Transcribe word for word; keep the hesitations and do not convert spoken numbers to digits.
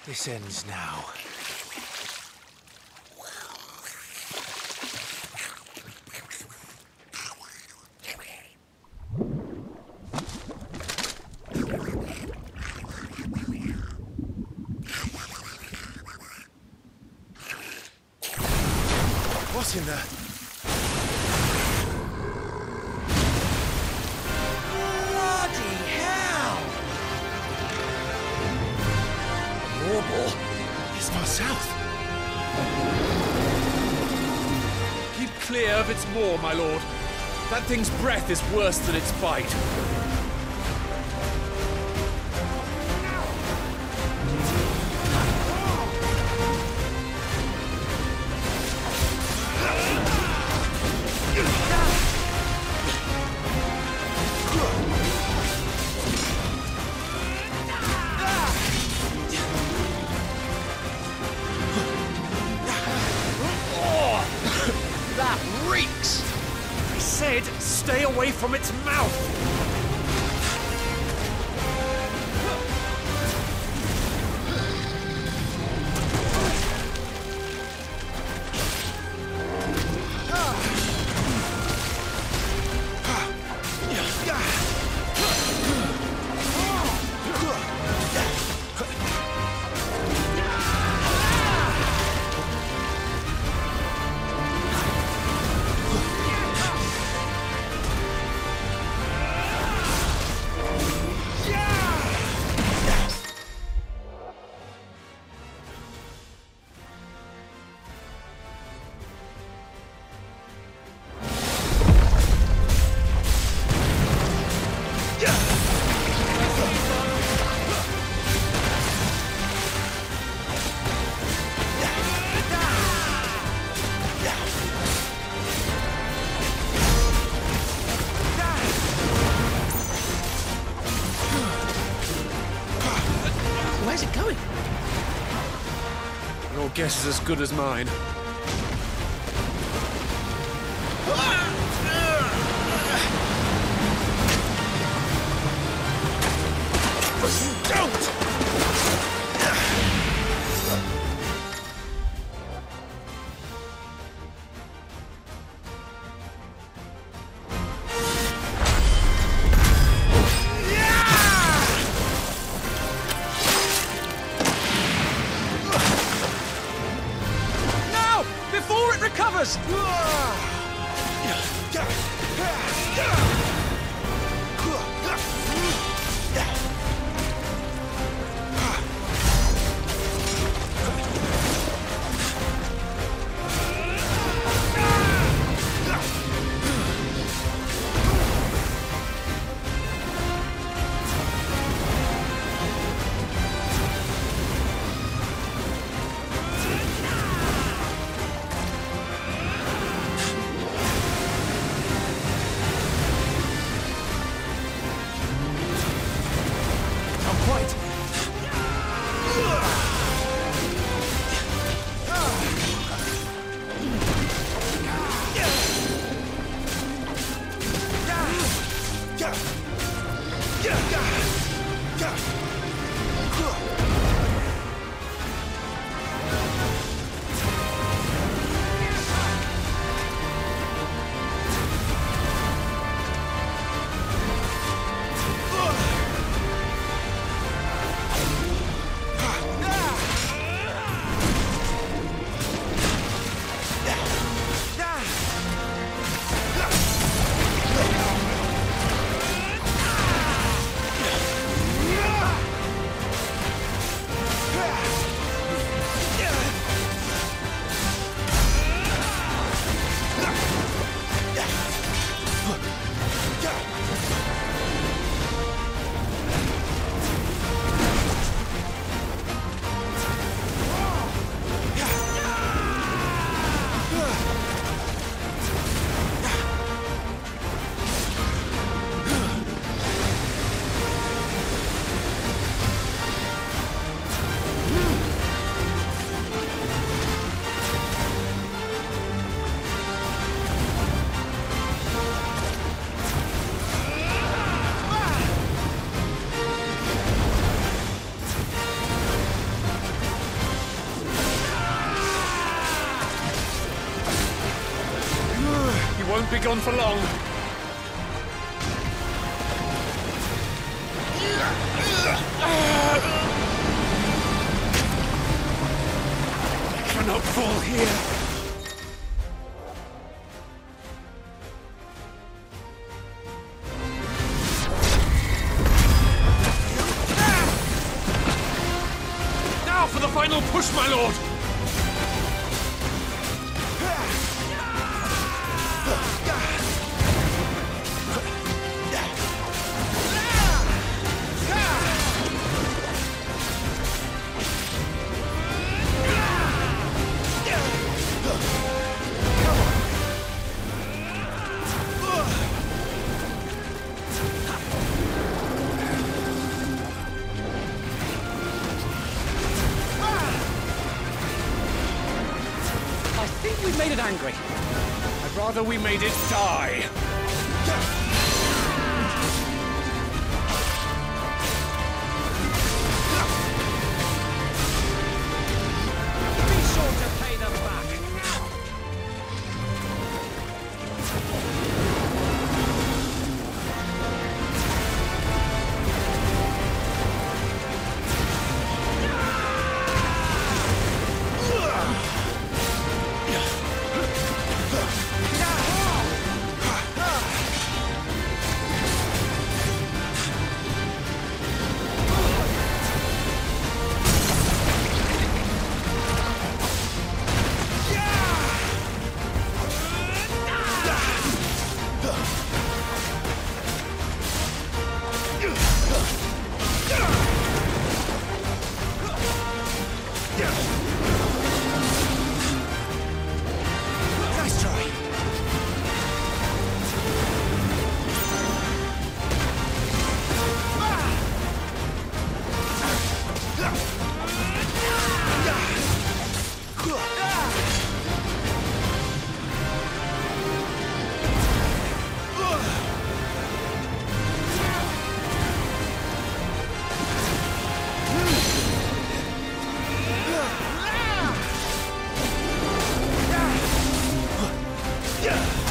This ends now. What's in there? Bloody hell! Warble? It's not south. Keep clear of its maw, my lord. That thing's breath is worse than its bite. Stay away from its mouth! Where's it going? Your guess is as good as mine. Don't! Before it recovers! gone for long. I cannot fall here. Now for the final push, my lord! I think we made it angry. I'd rather we made it die. Be sure to pay them back. Nice try. Yeah!